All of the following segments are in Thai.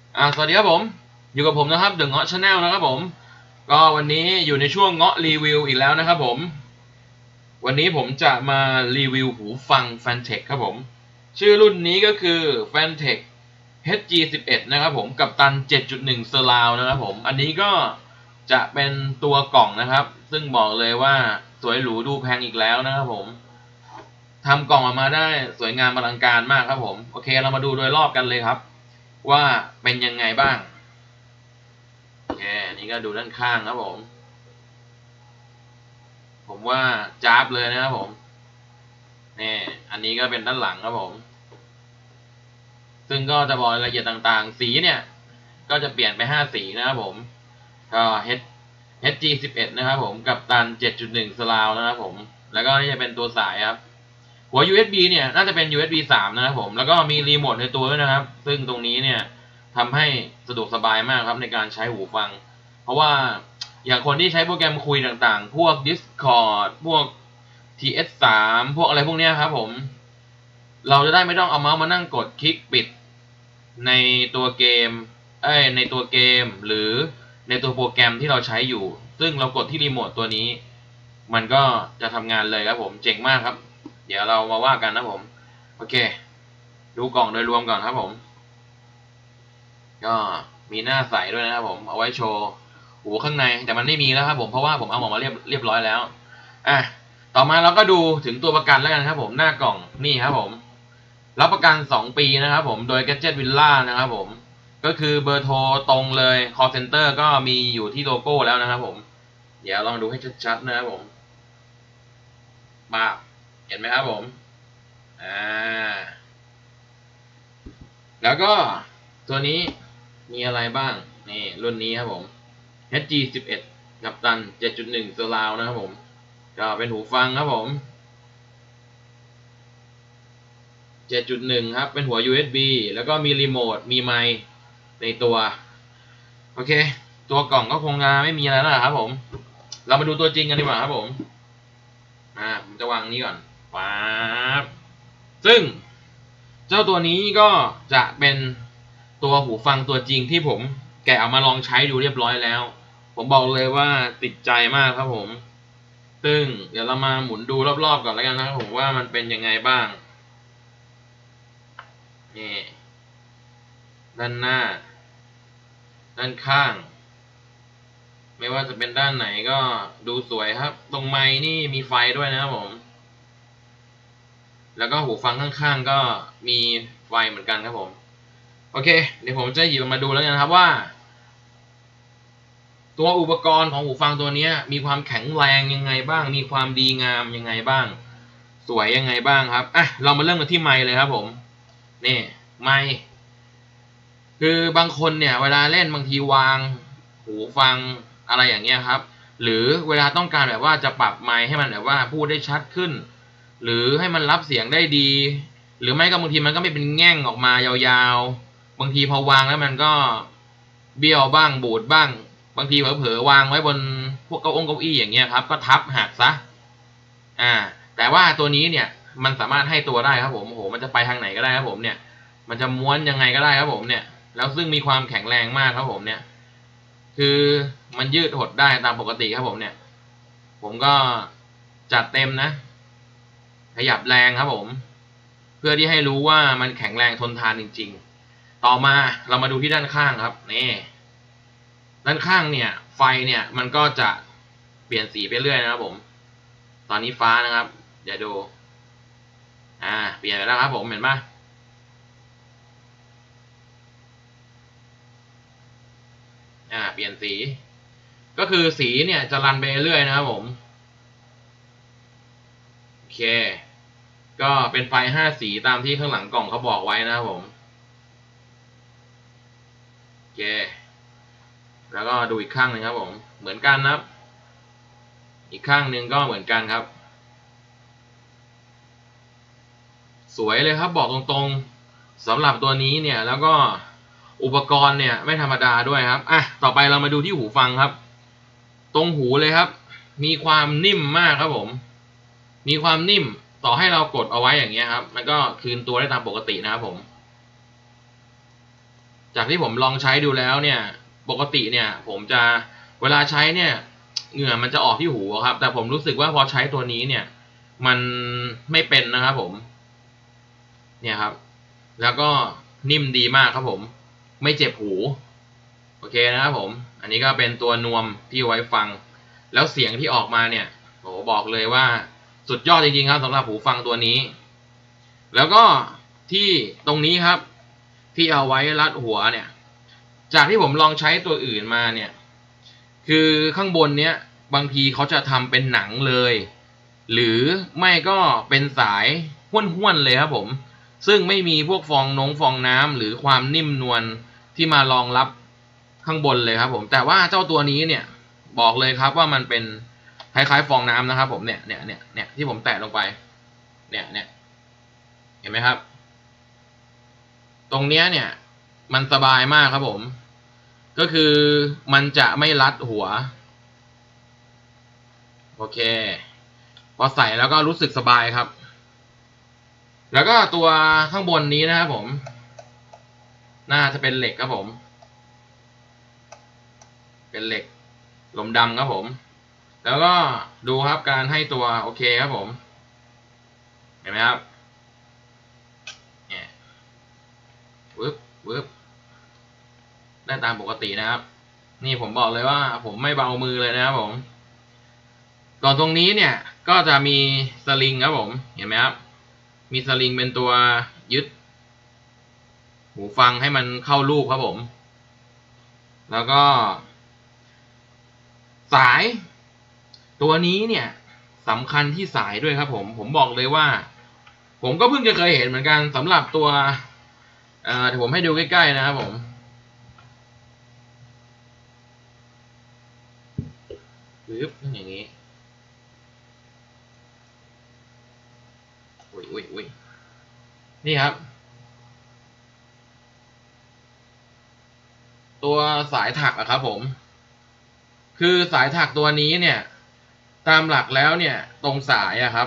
สวัสดีครับผมอยู่กับผมนะครับเดอะเงาะชาแนลนะครับผมก็วันนี้อยู่ในช่วงเงาะรีวิวอีกแล้วนะครับผมวันนี้ผมจะมารีวิวหูฟัง Fantech ครับผมชื่อรุ่นนี้ก็คือ Fantech HG11 นะครับผมกับตัน 7.1 Surround นะครับผมอันนี้ก็จะเป็นตัวกล่องนะครับซึ่งบอกเลยว่าสวยหรูดูแพงอีกแล้วนะครับผมทำกล่องออกมาได้สวยงามอลังการมากครับผมโอเคเรามาดูโดยรอบกันเลยครับว่าเป็นยังไงบ้าง โอเคนี่ก็ดูด้านข้างครับผมว่าจ้าบเลยนะครับผมนี่อันนี้ก็เป็นด้านหลังครับผมซึ่งก็จะบอกรายละเอียดต่างๆสีเนี่ยก็จะเปลี่ยนไป5 สีนะครับผมก็ HG11 นะครับผมกับตัน 7.1 Surround นะครับผมแล้วก็นี่จะเป็นตัวสายครับหัว USB เนี่ยน่าจะเป็น USB 3นะครับผมแล้วก็มีรีโมทในตัวด้วยนะครับซึ่งตรงนี้เนี่ยทำให้สะดวกสบายมากครับในการใช้หูฟังเพราะว่าอย่างคนที่ใช้โปรแกรมคุยต่างๆพวก Discord พวก TS3 พวกอะไรพวกนี้ครับผมเราจะได้ไม่ต้องเอาเมาส์มานั่งกดคลิกปิดในตัวเกมในตัวเกมหรือในตัวโปรแกรมที่เราใช้อยู่ซึ่งเรากดที่รีโมทตัวนี้มันก็จะทำงานเลยครับผมเจ๋งมากครับเดี๋ยวเรามาว่ากันนะผมโอเคดูกล่องโดยรวมก่อนครับผมก็มีหน้าใสด้วยนะครับผมเอาไว้โชว์หูข้างในแต่มันไม่มีแล้วครับผมเพราะว่าผมเอาออกมาเรียบร้อยแล้วอ่ะต่อมาเราก็ดูถึงตัวประกันแล้วกันครับผมหน้ากล่องนี่ครับผมรับประกัน2 ปีนะครับผมโดย Gadget Villa นะครับผมก็คือเบอร์โทรตรงเลย call center ก็มีอยู่ที่โลโก้แล้วนะครับผมเดี๋ยวลองดูให้ชัดๆนะครับผมมาเห็นไหมครับผมอ่าแล้วก็ตัวนี้มีอะไรบ้างนี่รุ่นนี้ครับผม HG11 กัปตัน 7.1 Surround นะครับผมก็เป็นหูฟังครับผม 7.1 ครับเป็นหัว USB แล้วก็มีรีโมทมีไมค์ในตัวโอเคตัวกล่องก็คงไม่มีอะไรแล้วครับผมเรามาดูตัวจริงกันดีกว่าครับผมผมจะวางนี้ก่อนป๊าบซึ่งเจ้าตัวนี้ก็จะเป็นตัวหูฟังตัวจริงที่ผมแกะเอามาลองใช้ดูเรียบร้อยแล้วผมบอกเลยว่าติดใจมากครับผมซึ่งเดี๋ยวเรามาหมุนดูรอบๆก่อนแล้วกันนะครับผมว่ามันเป็นยังไงบ้างนี่ด้านหน้าด้านข้างไม่ว่าจะเป็นด้านไหนก็ดูสวยครับตรงไมค์นี่มีไฟด้วยนะครับผมแล้วก็หูฟังข้างๆก็มีไฟเหมือนกันครับผมโอเคเดี๋ยวผมจะหยิบมาดูแล้วกันครับว่าตัวอุปกรณ์ของหูฟังตัวนี้มีความแข็งแรงยังไงบ้างมีความดีงามยังไงบ้างสวยยังไงบ้างครับเรามาเริ่มกันที่ไมค์เลยครับผมนี่ไมค์คือบางคนเนี่ยเวลาเล่นบางทีวางหูฟังอะไรอย่างเงี้ยครับหรือเวลาต้องการแบบว่าจะปรับไมค์ให้มันแบบว่าพูดได้ชัดขึ้นหรือให้มันรับเสียงได้ดีหรือไม่ก็บางทีมันก็ไม่เป็นแง่งออกมายาวๆบางทีพอวางแล้วมันก็เบี้ยวบ้างบูดบ้างบางทีเผลอๆวางไว้บนพวกเก้าอี้อย่างเงี้ยครับก็ทับหักซะอ่าแต่ว่าตัวนี้เนี่ยมันสามารถให้ตัวได้ครับผมโอ้โหมันจะไปทางไหนก็ได้ครับผมเนี่ยมันจะม้วนยังไงก็ได้ครับผมเนี่ยแล้วซึ่งมีความแข็งแรงมากครับผมเนี่ยคือมันยืดหดได้ตามปกติครับผมเนี่ยผมก็จัดเต็มนะขยับแรงครับผมเพื่อที่ให้รู้ว่ามันแข็งแรงทนทานจริงๆต่อมาเรามาดูที่ด้านข้างครับนี่ด้านข้างเนี่ยไฟเนี่ยมันก็จะเปลี่ยนสีไปเรื่อยนะครับผมตอนนี้ฟ้านะครับเดี๋ยวดูเปลี่ยนไปแล้วครับผมเห็นปะเปลี่ยนสีก็คือสีเนี่ยจะรันไปเรื่อยนะครับผมโอเคก็เป็นไฟ5 สีตามที่ข้างหลังกล่องเขาบอกไว้นะครับผมโอเคแล้วก็ดูอีกข้างหนึ่งครับผมเหมือนกันนะครับอีกข้างหนึ่งก็เหมือนกันครับสวยเลยครับบอกตรงๆสำหรับตัวนี้เนี่ยแล้วก็อุปกรณ์เนี่ยไม่ธรรมดาด้วยครับต่อไปเรามาดูที่หูฟังครับตรงหูเลยครับมีความนิ่มมากครับผมมีความนิ่มต่อให้เรากดเอาไว้อย่างเงี้ยครับมันก็คืนตัวได้ตามปกตินะครับผมจากที่ผมลองใช้ดูแล้วเนี่ยปกติเนี่ยผมจะเวลาใช้เนี่ยเหงื่อมันจะออกที่หูครับแต่ผมรู้สึกว่าพอใช้ตัวนี้เนี่ยมันไม่เป็นนะครับผมเนี่ยครับแล้วก็นิ่มดีมากครับผมไม่เจ็บหูโอเคนะครับผมอันนี้ก็เป็นตัวนวมที่ไว้ฟังแล้วเสียงที่ออกมาเนี่ยโอ้บอกเลยว่าสุดยอดจริงๆครับสำหรับหูฟังตัวนี้แล้วก็ที่ตรงนี้ครับที่เอาไว้รัดหัวเนี่ยจากที่ผมลองใช้ตัวอื่นมาเนี่ยคือข้างบนเนี้ยบางทีเขาจะทำเป็นหนังเลยหรือไม่ก็เป็นสายห้วนๆเลยครับผมซึ่งไม่มีพวกฟองน้ำหรือความนิ่มนวลที่มารองรับข้างบนเลยครับผมแต่ว่าเจ้าตัวนี้เนี่ยบอกเลยครับว่ามันเป็นคล้ายๆฟองน้ำนะครับผมเนี่ยที่ผมแตะลงไปเนี่ยเห็นไหมครับตรงเนี้ยเนี่ยมันสบายมากครับผมก็คือมันจะไม่รัดหัวโอเคพอใส่แล้วก็รู้สึกสบายครับแล้วก็ตัวข้างบนนี้นะครับผมน่าจะเป็นเหล็กครับผมเป็นเหล็กลมดำครับผมแล้วก็ดูครับการให้ตัวโอเคครับผมเห็นไหมครับเนี่ยวึบได้ตามปกตินะครับนี่ผมบอกเลยว่าผมไม่เบามือเลยนะครับผมก่อนตรงนี้เนี่ยก็จะมีสลิงครับผมเห็นไหมครับมีสลิงเป็นตัวยึดหูฟังให้มันเข้ารูปครับผมแล้วก็สายตัวนี้เนี่ยสำคัญที่สายด้วยครับผมบอกเลยว่าผมก็เพิ่งจะเคยเห็นเหมือนกันสำหรับตัวเดี๋ยวผมให้ดูใกล้ๆนะครับผมปึ๊บอย่างนี้อุ้ยนี่ครับตัวสายถักอะครับผมคือสายถักตัวนี้เนี่ยตามหลักแล้วเนี่ยตรงสายอะครับ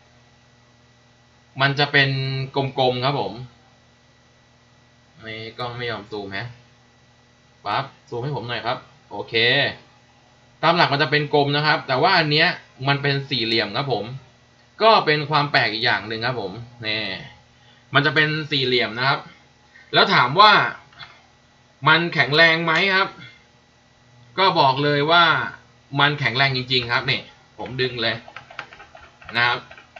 มันจะเป็นกลมๆครับผมไม่กล้องไม่ยอมซูมฮะปั๊บซูมให้ผมหน่อยครับโอเคตามหลักมันจะเป็นกลมนะครับแต่ว่าอันเนี้ยมันเป็นสี่เหลี่ยมครับผมก็เป็นความแปลกอีกอย่างหนึ่งครับผมนี่มันจะเป็นสี่เหลี่ยมนะครับแล้วถามว่ามันแข็งแรงไหมครับก็บอกเลยว่ามันแข็งแรงจริงๆครับเนี่ยผมดึงเลยนะครับ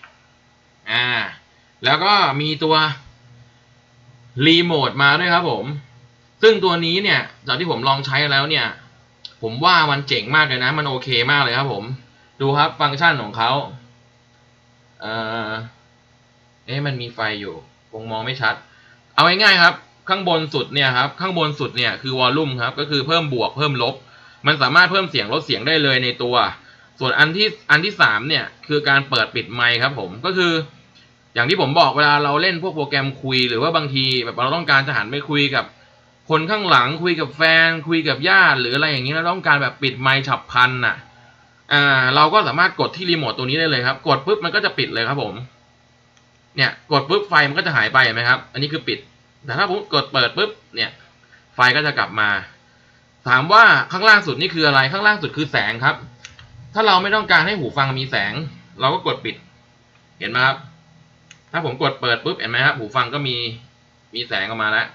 แล้วก็มีตัวรีโมทมาด้วยครับผมซึ่งตัวนี้เนี่ยจากที่ผมลองใช้แล้วเนี่ยผมว่ามันเจ๋งมากเลยนะมันโอเคมากเลยครับผมดูครับฟังก์ชันของเขาเอ่อมันมีไฟอยู่คงมองไม่ชัดเอาง่ายๆครับข้างบนสุดเนี่ยครับข้างบนสุดเนี่ยคือวอลลุ่มครับก็คือเพิ่มบวกเพิ่มลบมันสามารถเพิ่มเสียงลดเสียงได้เลยในตัวส่วนอันที่สามเนี่ยคือการเปิดปิดไมค์ครับผมก็คืออย่างที่ผมบอกเวลาเราเล่นพวกโปรแกรมคุยหรือว่าบางทีแบบเราต้องการจะหันไปคุยกับคนข้างหลังคุยกับแฟนคุยกับญาติหรืออะไรอย่างนี้เราต้องการแบบปิดไมค์ฉับพลันน่ะเราก็สามารถกดที่รีโมทตัวนี้ได้เลยครับกดปุ๊บมันก็จะปิดเลยครับผมเนี่ยกดปุ๊บไฟมันก็จะหายไปเห็นไหมครับอันนี้คือปิดแต่ถ้าผมกดเปิดปุ๊บเนี่ยไฟก็จะกลับมาถามว่าข้างล่างสุดนี่คืออะไรข้างล่างสุดคือแสงครับถ้าเราไม่ต้องการให้หูฟังมีแสงเราก็กดปิดเห็นไหมครับถ้าผมกดเปิดปุ๊บเห็นไหมครับหูฟังก็มีแสงออกมาแล้ว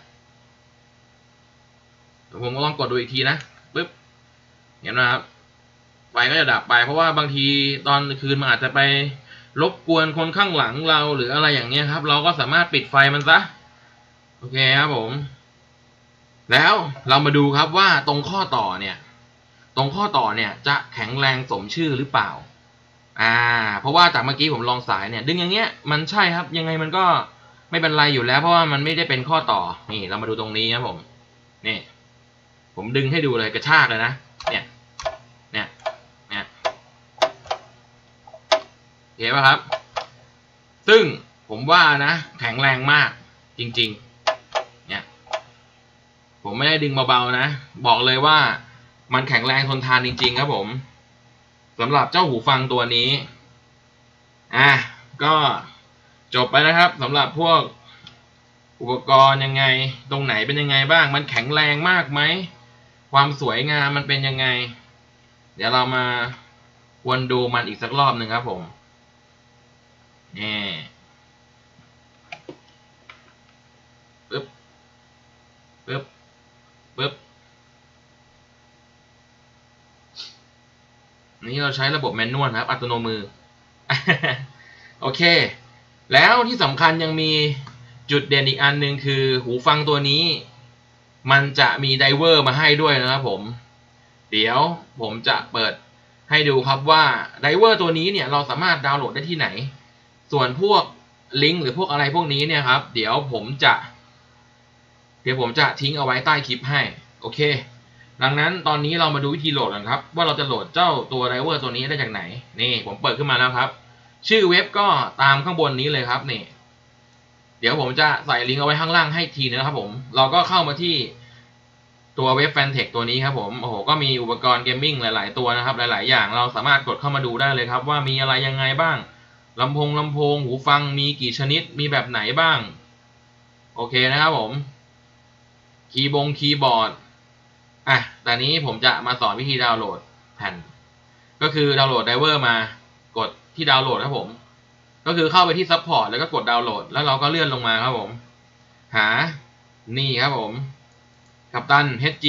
ผมก็ลองกดดูอีกทีนะปุ๊บเห็นไหมครับไฟก็จะดับไปเพราะว่าบางทีตอนคืนมันอาจจะไปรบกวนคนข้างหลังเราหรืออะไรอย่างเงี้ยครับเราก็สามารถปิดไฟมันซะโอเคครับผมแล้วเรามาดูครับว่าตรงข้อต่อเนี่ยจะแข็งแรงสมชื่อหรือเปล่าเพราะว่าจากเมื่อกี้ผมลองสายเนี่ยดึงอย่างเงี้ยมันใช่ครับยังไงมันก็ไม่เป็นไรอยู่แล้วเพราะว่ามันไม่ได้เป็นข้อต่อนี่เรามาดูตรงนี้ครับผมนี่ผมดึงให้ดูเลยกระชากเลยนะเนี่ยเห็นไหมครับซึ่งผมว่านะแข็งแรงมากจริงๆเนี่ยผมไม่ได้ดึงเบาๆนะบอกเลยว่ามันแข็งแรงทนทานจริงๆครับผมสำหรับเจ้าหูฟังตัวนี้ก็จบไปนะครับสำหรับพวกอุปกรณ์ยังไงตรงไหนเป็นยังไงบ้างมันแข็งแรงมากไหมความสวยงามมันเป็นยังไงเดี๋ยวเรามาวนดูมันอีกสักรอบหนึ่งครับผมนี่ปึ๊บปึ๊บปึ๊บนี่เราใช้ระบบแมนนวลครับอัตโนมือ โอเคแล้วที่สำคัญยังมีจุดเด่นอีกอันหนึ่งคือหูฟังตัวนี้มันจะมีไดเวอร์มาให้ด้วยนะครับผมเดี๋ยวผมจะเปิดให้ดูครับว่าไดเวอร์ตัวนี้เนี่ยเราสามารถดาวน์โหลดได้ที่ไหนส่วนพวกลิงก์หรือพวกอะไรพวกนี้เนี่ยครับเดี๋ยวผมจะทิ้งเอาไว้ใต้คลิปให้โอเคดังนั้นตอนนี้เรามาดูวิธีโหลดกันครับว่าเราจะโหลดเจ้าตัวไดเวอร์ตัวนี้ได้จากไหนนี่ผมเปิดขึ้นมาแล้วครับชื่อเว็บก็ตามข้างบนนี้เลยครับนี่เดี๋ยวผมจะใส่ลิงก์เอาไว้ข้างล่างให้ทีนะครับผมเราก็เข้ามาที่ตัวเว็บ Fantech ตัวนี้ครับผมโอ้โหก็มีอุปกรณ์เกมมิ่งหลายๆตัวนะครับหลายๆอย่างเราสามารถกดเข้ามาดูได้เลยครับว่ามีอะไรยังไงบ้างลำโพงหูฟังมีกี่ชนิดมีแบบไหนบ้างโอเคนะครับผมคีย์บอร์ดแต่นี้ผมจะมาสอนวิธีดาวน์โหลดแผ่นก็คือดาวน์โหลดไดเวอร์มากดที่ดาวน์โหลดครับผมก็คือเข้าไปที่ซัพพอร์ตแล้วก็กดดาวน์โหลดแล้วเราก็เลื่อนลงมาครับผมหานี่ครับผมกัปตัน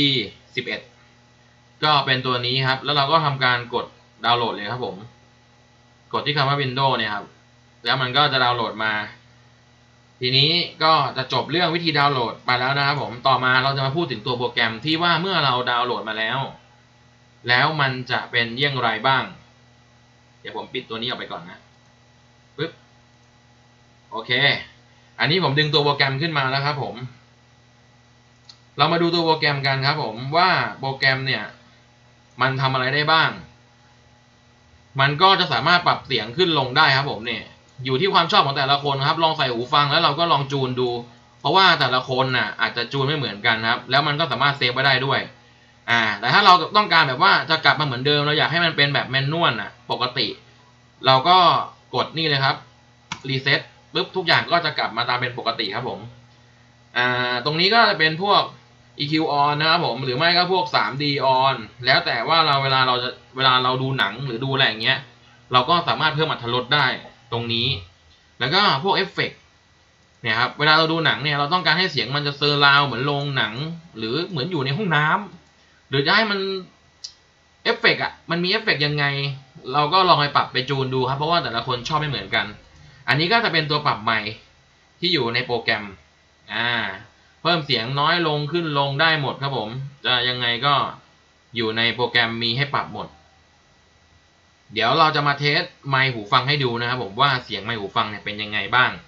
HG11 ก็เป็นตัวนี้ครับแล้วเราก็ทำการกดดาวน์โหลดเลยครับผมกดที่คำว่า Windows เนี่ยครับแล้วมันก็จะดาวน์โหลดมาทีนี้ก็จะจบเรื่องวิธีดาวน์โหลดไปแล้วนะครับผมต่อมาเราจะมาพูดถึงตัวโปรแกรมที่ว่าเมื่อเราดาวน์โหลดมาแล้วมันจะเป็นเยี่ยงไรบ้างเดี๋ยวผมปิดตัวนี้ออกไปก่อนนะปึ๊บโอเคอันนี้ผมดึงตัวโปรแกรมขึ้นมาแล้วครับผมเรามาดูตัวโปรแกรมกันครับผมว่าโปรแกรมเนี่ยมันทำอะไรได้บ้างมันก็จะสามารถปรับเสียงขึ้นลงได้ครับผมเนี่ยอยู่ที่ความชอบของแต่ละคนครับลองใส่หูฟังแล้วเราก็ลองจูนดูเพราะว่าแต่ละคนน่ะอาจจะจูนไม่เหมือนกันครับแล้วมันก็สามารถเซฟไว้ได้ด้วยแต่ถ้าเราต้องการแบบว่าจะกลับมาเหมือนเดิมเราอยากให้มันเป็นแบบแมนนวลปกติเราก็กดนี่เลยครับรีเซ็ตปุ๊บทุกอย่างก็จะกลับมาตามเป็นปกติครับผมตรงนี้ก็จะเป็นพวก EQ on นะครับผมหรือไม่ก็พวก 3D on แล้วแต่ว่าเวลาเราดูหนังหรือดูอะไรอย่างเงี้ยเราก็สามารถเพิ่มอรรถรสได้ตรงนี้แล้วก็พวกเอฟเฟกต์เนี่ยครับเวลาเราดูหนังเนี่ยเราต้องการให้เสียงมันจะเซอร์ราวเหมือนโรงหนังหรือเหมือนอยู่ในห้องน้ำหรือจะให้มันเอฟเฟกต์มันมีเอฟเฟกต์ยังไงเราก็ลองไปปรับไปจูนดูครับเพราะว่าแต่ละคนชอบไม่เหมือนกันอันนี้ก็จะเป็นตัวปรับใหม่ที่อยู่ในโปรแกรมเพิ่มเสียงน้อยลงขึ้นลงได้หมดครับผมจะยังไงก็อยู่ในโปรแกรมมีให้ปรับหมดเดี๋ยวเราจะมาเทสไมค์หูฟังให้ดูนะครับผมว่าเสียงไมค์หูฟังเนี่ยเป็นยังไงบ้าง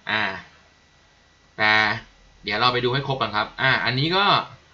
แต่เดี๋ยวเราไปดูให้ครบกันครับอันนี้ก็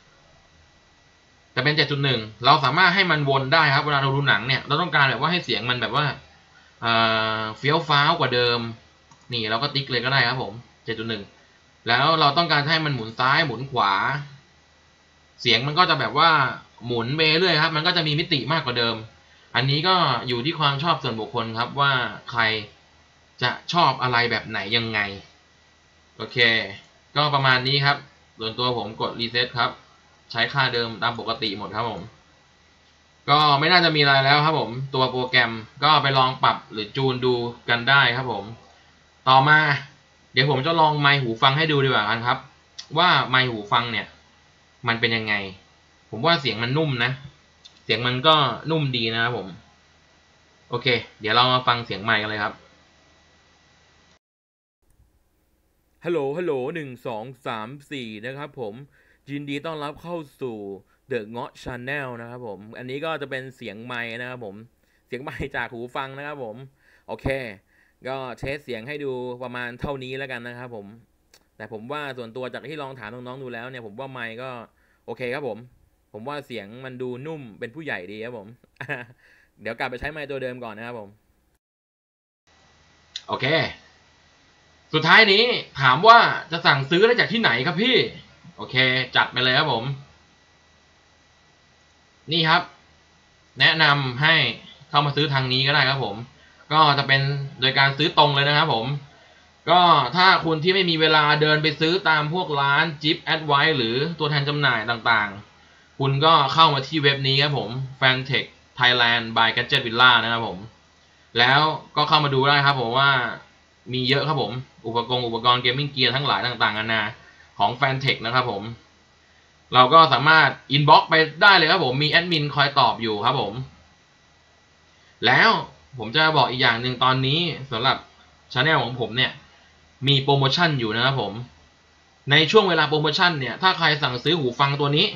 จะเป็น 7.1 เราสามารถให้มันวนได้ครับเวลาเราดูหนังเนี่ยเราต้องการแบบว่าให้เสียงมันแบบว่าเฟี้ยวฟ้าวกว่าเดิมนี่เราก็ติ๊กเลยก็ได้ครับผม 7.1 แล้วเราต้องการให้มันหมุนซ้ายหมุนขวาเสียงมันก็จะแบบว่าหมุนไปเรื่อยครับมันก็จะมีมิติมากกว่าเดิมอันนี้ก็อยู่ที่ความชอบส่วนบุคคลครับว่าใครจะชอบอะไรแบบไหนยังไงโอเคก็ประมาณนี้ครับส่วนตัวผมกดรีเซ็ตครับใช้ค่าเดิมตามปกติหมดครับผมก็ไม่น่าจะมีอะไรแล้วครับผมตัวโปรแกรมก็ไปลองปรับหรือจูนดูกันได้ครับผมต่อมาเดี๋ยวผมจะลองไมค์หูฟังให้ดูดีกว่ากันครับว่าไมค์หูฟังเนี่ยมันเป็นยังไงผมว่าเสียงมันนุ่มนะเสียงมันก็นุ่มดีนะครับผมโอเคเดี๋ยวเรามาฟังเสียงไมค์กันเลยครับฮัลโหล1 2 3 4นะครับผมยินดีต้อนรับเข้าสู่ The เงาะ Channel นะครับผมอันนี้ก็จะเป็นเสียงไมค์นะครับผมเสียงไมค์จากหูฟังนะครับผมโอเคก็เทสเสียงให้ดูประมาณเท่านี้แล้วกันนะครับผมแต่ผมว่าส่วนตัวจากที่ลองถามน้องๆดูแล้วเนี่ยผมว่าไมค์ก็โอเคครับผมว่าเสียงมันดูนุ่มเป็นผู้ใหญ่ดีครับผม เดี๋ยวกลับไปใช้ไมค์ตัวเดิมก่อนนะครับผมโอเคสุดท้ายนี้ถามว่าจะสั่งซื้อได้จากที่ไหนครับพี่โอเคจัดไปเลยครับผมนี่ครับแนะนำให้เข้ามาซื้อทางนี้ก็ได้ครับผมก็จะเป็นโดยการซื้อตรงเลยนะครับผมก็ถ้าคุณที่ไม่มีเวลาเดินไปซื้อตามพวกร้านจิ๊บแอดไวหรือตัวแทนจำหน่ายต่างๆคุณก็เข้ามาที่เว็บนี้ครับผม Fantech Thailand by Gadget Villa นะครับผมแล้วก็เข้ามาดูได้ครับผมว่ามีเยอะครับผมอุปกรณ์เกมมิ่งเกียร์ทั้งหลายต่างๆนานาของ Fantech นะครับผมเราก็สามารถอินบ็อกซ์ไปได้เลยครับผมมีแอดมินคอยตอบอยู่ครับผมแล้วผมจะบอกอีกอย่างหนึ่งตอนนี้สำหรับช anel ของผมเนี่ยมีโปรโมชั่นอยู่นะครับผมในช่วงเวลาโปรโมชั่นเนี่ยถ้าใครสั่งซื้อหูฟังตัวนี้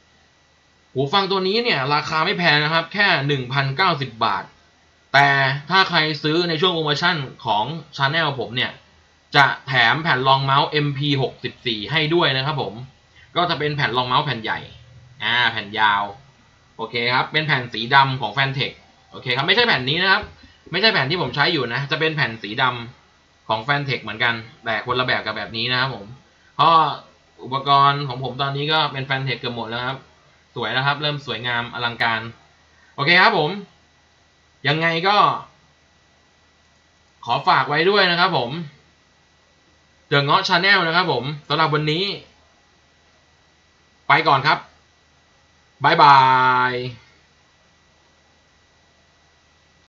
เนี่ยราคาไม่แพงนะครับแค่ 1,090 บาทแต่ถ้าใครซื้อในช่วงโปรโมชั่นของ Channel ผมเนี่ยจะแถมแผ่นรองเมาส์ MP64 ให้ด้วยนะครับผมก็จะเป็นแผ่นรองเมาส์แผ่นใหญ่แผ่นยาวโอเคครับเป็นแผ่นสีดำของ Fantech โอเคครับไม่ใช่แผ่นนี้นะครับไม่ใช่แผ่นที่ผมใช้อยู่นะจะเป็นแผ่นสีดำของ Fantech เหมือนกันแต่คนละแบบกับแบบนี้นะครับผมเพราะอุปกรณ์ของผมตอนนี้ก็เป็น Fantech เกือบหมดแล้วครับสวยแล้วครับเริ่มสวยงามอลังการโอเคครับผมยังไงก็ขอฝากไว้ด้วยนะครับผมเดอะเงาะชาแนลนะครับผมสำหรับวันนี้ไปก่อนครับบ๊ายบาย